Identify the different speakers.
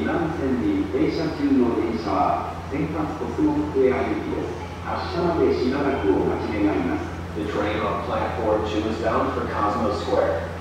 Speaker 1: 南線に停車中の電車は先発コスモスクエア行きです。発車までしばらくお待ち願います。
Speaker 2: The train on platform 2 is bound for Cosmo Square.